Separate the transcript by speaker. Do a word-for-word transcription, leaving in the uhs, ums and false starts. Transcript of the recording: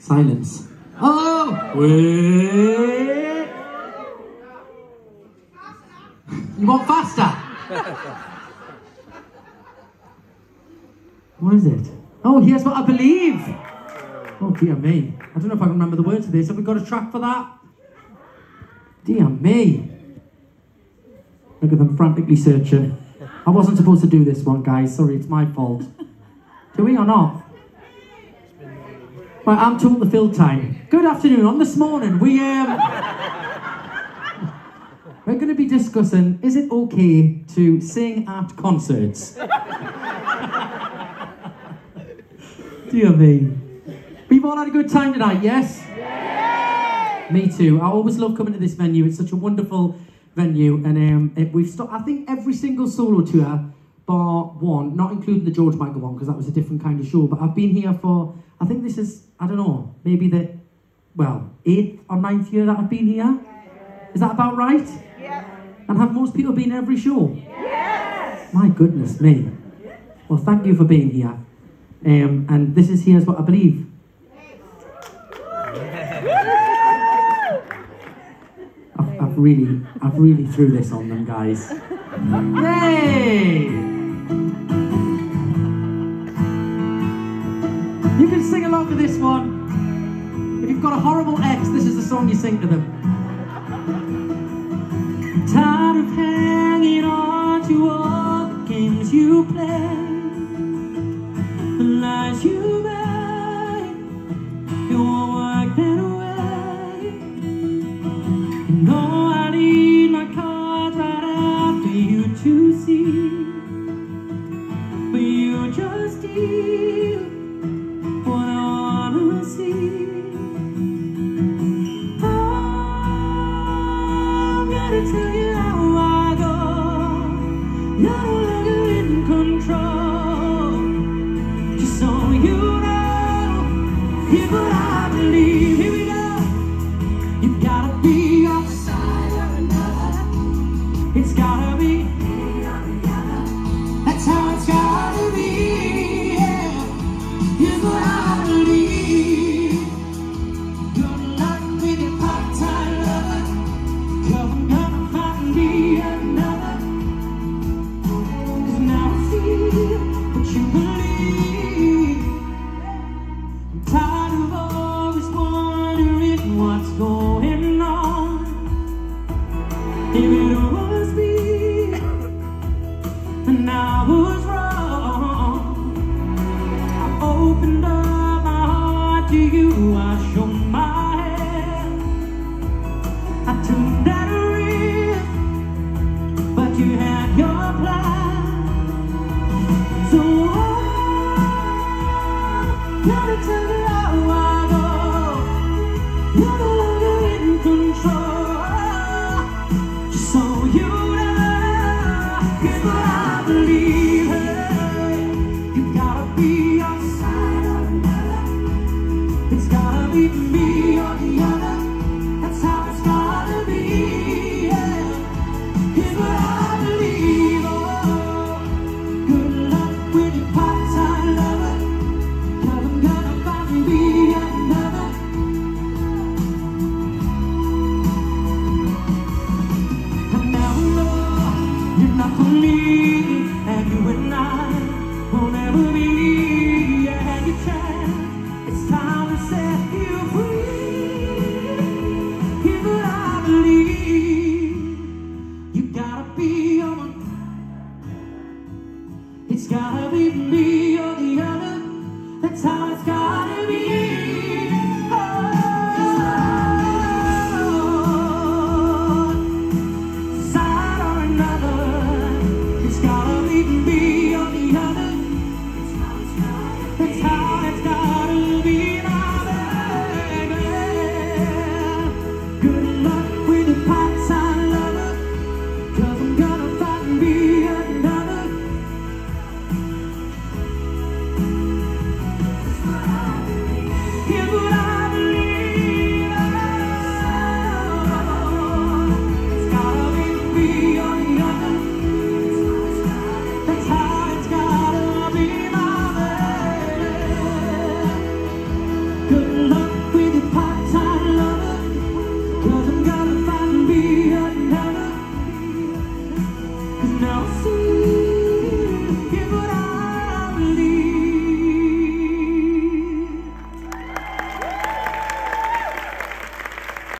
Speaker 1: Silence. Oh! Wait! You want faster? What is it? Oh, here's what I believe! Oh, dear me. I don't know if I can remember the words of this. Have we got a track for that? Dear me. Look at them frantically searching. I wasn't supposed to do this one, guys. Sorry, it's my fault. Do we or not? Right, I'm told the fill time. Good afternoon. On this morning, we um, we're going to be discussing: is it okay to sing at concerts? Dear me. We've all had a good time tonight, yes? Yeah! Me too. I always love coming to this venue. It's such a wonderful venue, and um, it, we've stopped. I think every single solo tour, bar one, not including the George Michael one because that was a different kind of show. But I've been here for. I think this is. I don't know. Maybe the, well, eighth or ninth year that I've been here. Is that about right? Yeah. And have most people been every show? Yes. My goodness me. Well, thank you for being here. Um, and this is Here's What I Believe. I've, I've really, I've really threw this on them, guys. Yay! You can sing along to this one. If you've got a horrible ex, this is the song you sing to them. Tired of hanging on to all the games you play, the lies you make, you won't work that way. You know I need my cards right out for you to see, but you just deal what I wanna see. I'm gonna tell you how I go. You're no longer in control. Just so you know, here's what I believe. Here we go. You gotta be on the side or another. It's gotta be. That's how it's gotta be. Yeah. Here's what I believe. Good luck with your part-time lover. Come on, gonna find me another. 'Cause now I feel what you believe. I'm tired of always wondering what's going on. If it was me, and I was wrong. I opened up my heart to you, I showed my hand. I took that risk, but you had your plan. So I'm gonna tell you how I go. You're no longer in control. Just so you know, here's what I believe. Hey, you gotta be on the side or another. It's gotta be me or the other. That's how it's gotta be. Yeah. Here's what I believe. Oh, good luck with your part-time lover. 'Cause I'm gonna find me another. And now I know you're not for me, and you and I will never be. Yeah, you can. It's time to set you free. Here's what I believe. You gotta be on. It's gotta be me or the other. That's how it's gotta be. Oh, side or another. It's gotta be me or the other. That's how it's gotta be, my baby. Good luck with your part-time lover. 'Cause I'm gonna find me another. Here's what I